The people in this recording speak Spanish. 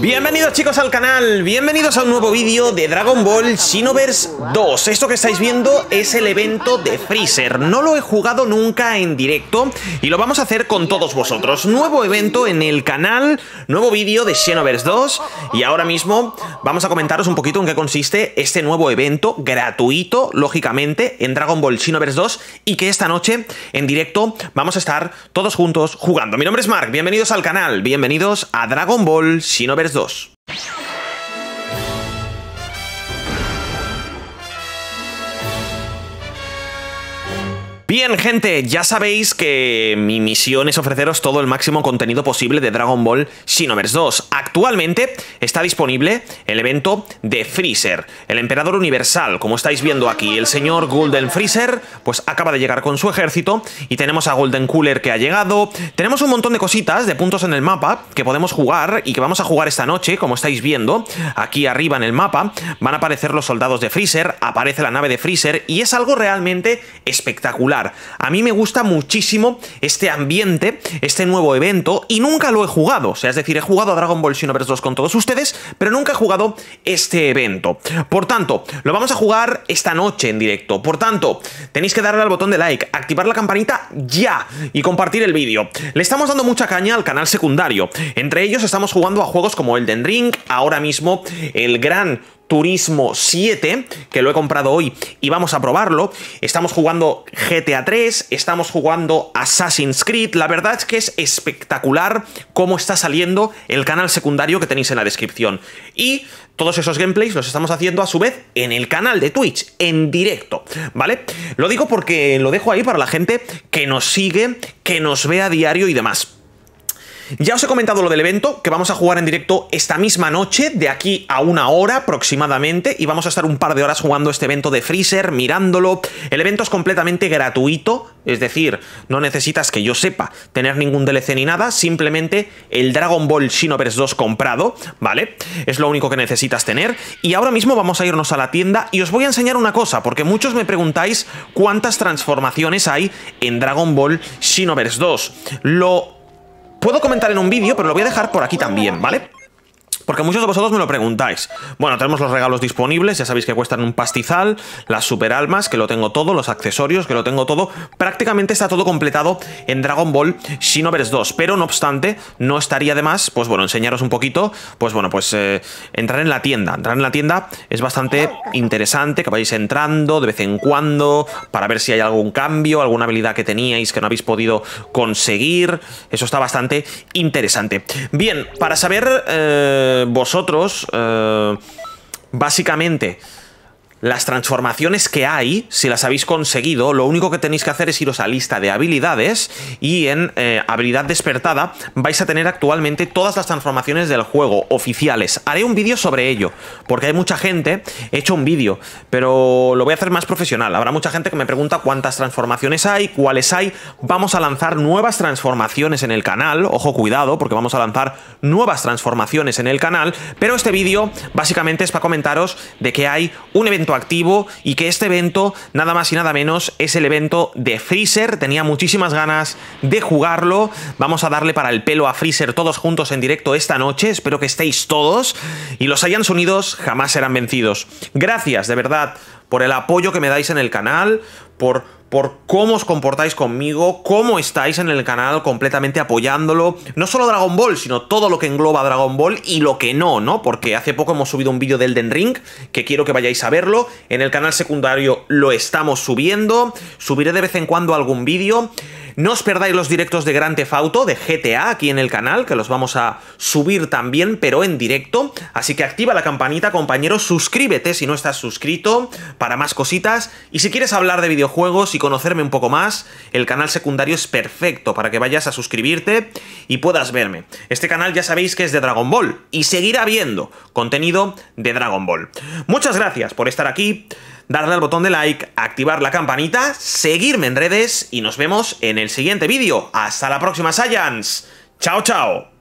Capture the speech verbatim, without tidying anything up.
Bienvenidos chicos al canal, bienvenidos a un nuevo vídeo de Dragon Ball Xenoverse dos. Esto que estáis viendo es el evento de Freezer. No lo he jugado nunca en directo y lo vamos a hacer con todos vosotros. Nuevo evento en el canal, nuevo vídeo de Xenoverse dos. Y ahora mismo vamos a comentaros un poquito en qué consiste este nuevo evento gratuito, lógicamente, en Dragon Ball Xenoverse dos. Y que esta noche, en directo, vamos a estar todos juntos jugando. Mi nombre es Mark, bienvenidos al canal, bienvenidos a Dragon Ball Xenoverse dos. Bien, gente, ya sabéis que mi misión es ofreceros todo el máximo contenido posible de Dragon Ball Xenoverse dos. Actualmente está disponible el evento de Freezer, el Emperador Universal. Como estáis viendo aquí, el señor Golden Freezer pues acaba de llegar con su ejército y tenemos a Golden Cooler que ha llegado. Tenemos un montón de cositas, de puntos en el mapa que podemos jugar y que vamos a jugar esta noche, como estáis viendo. Aquí arriba en el mapa van a aparecer los soldados de Freezer, aparece la nave de Freezer y es algo realmente espectacular. A mí me gusta muchísimo este ambiente, este nuevo evento, y nunca lo he jugado. O sea, es decir, he jugado a Dragon Ball Xenoverse dos con todos ustedes, pero nunca he jugado este evento. Por tanto, lo vamos a jugar esta noche en directo. Por tanto, tenéis que darle al botón de like, activar la campanita ya y compartir el vídeo. Le estamos dando mucha caña al canal secundario. Entre ellos estamos jugando a juegos como Elden Ring, ahora mismo el Gran Turismo siete, que lo he comprado hoy y vamos a probarlo. Estamos jugando G T A tres, estamos jugando Assassin's Creed. La verdad es que es espectacular cómo está saliendo el canal secundario que tenéis en la descripción. Y todos esos gameplays los estamos haciendo a su vez en el canal de Twitch, en directo, ¿vale? Lo digo porque lo dejo ahí para la gente que nos sigue, que nos ve a diario y demás. Ya os he comentado lo del evento, que vamos a jugar en directo esta misma noche, de aquí a una hora aproximadamente, y vamos a estar un par de horas jugando este evento de Freezer, mirándolo. El evento es completamente gratuito, es decir, no necesitas, que yo sepa, tener ningún D L C ni nada, simplemente el Dragon Ball Xenoverse dos comprado, ¿vale? Es lo único que necesitas tener. Y ahora mismo vamos a irnos a la tienda y os voy a enseñar una cosa, porque muchos me preguntáis cuántas transformaciones hay en Dragon Ball Xenoverse dos. Lo puedo comentar en un vídeo, pero lo voy a dejar por aquí también, ¿vale? Porque muchos de vosotros me lo preguntáis. Bueno, tenemos los regalos disponibles, ya sabéis que cuestan un pastizal, las super almas, que lo tengo todo, los accesorios, que lo tengo todo. Prácticamente está todo completado en Dragon Ball Xenoverse dos, pero no obstante, no estaría de más, pues bueno, enseñaros un poquito, pues bueno, pues eh, entrar en la tienda. Entrar en la tienda es bastante interesante, que vayáis entrando de vez en cuando, para ver si hay algún cambio, alguna habilidad que teníais que no habéis podido conseguir. Eso está bastante interesante. Bien, para saber Eh, vosotros, eh, básicamente, las transformaciones que hay, si las habéis conseguido, lo único que tenéis que hacer es iros a lista de habilidades y en eh, habilidad despertada vais a tener actualmente todas las transformaciones del juego oficiales. Haré un vídeo sobre ello, porque hay mucha gente, he hecho un vídeo, pero lo voy a hacer más profesional. Habrá mucha gente que me pregunta cuántas transformaciones hay, cuáles hay. Vamos a lanzar nuevas transformaciones en el canal, ojo, cuidado, porque vamos a lanzar nuevas transformaciones en el canal, pero este vídeo básicamente es para comentaros de que hay un evento activo y que este evento, nada más y nada menos, es el evento de Freezer. Tenía muchísimas ganas de jugarlo. Vamos a darle para el pelo a Freezer todos juntos en directo esta noche. Espero que estéis todos y los Saiyans unidos jamás serán vencidos. Gracias, de verdad, por el apoyo que me dais en el canal, por... por cómo os comportáis conmigo, cómo estáis en el canal completamente apoyándolo. No solo Dragon Ball, sino todo lo que engloba Dragon Ball y lo que no, ¿no? Porque hace poco hemos subido un vídeo de Elden Ring, que quiero que vayáis a verlo. En el canal secundario lo estamos subiendo. Subiré de vez en cuando algún vídeo. No os perdáis los directos de Grand Theft Auto, de G T A, aquí en el canal, que los vamos a subir también, pero en directo. Así que activa la campanita, compañero, suscríbete si no estás suscrito, para más cositas. Y si quieres hablar de videojuegos y conocerme un poco más, el canal secundario es perfecto para que vayas a suscribirte y puedas verme. Este canal ya sabéis que es de Dragon Ball y seguirá habiendo contenido de Dragon Ball. Muchas gracias por estar aquí. Darle al botón de like, activar la campanita, seguirme en redes y nos vemos en el siguiente vídeo. ¡Hasta la próxima, Saiyans! ¡Chao, chao!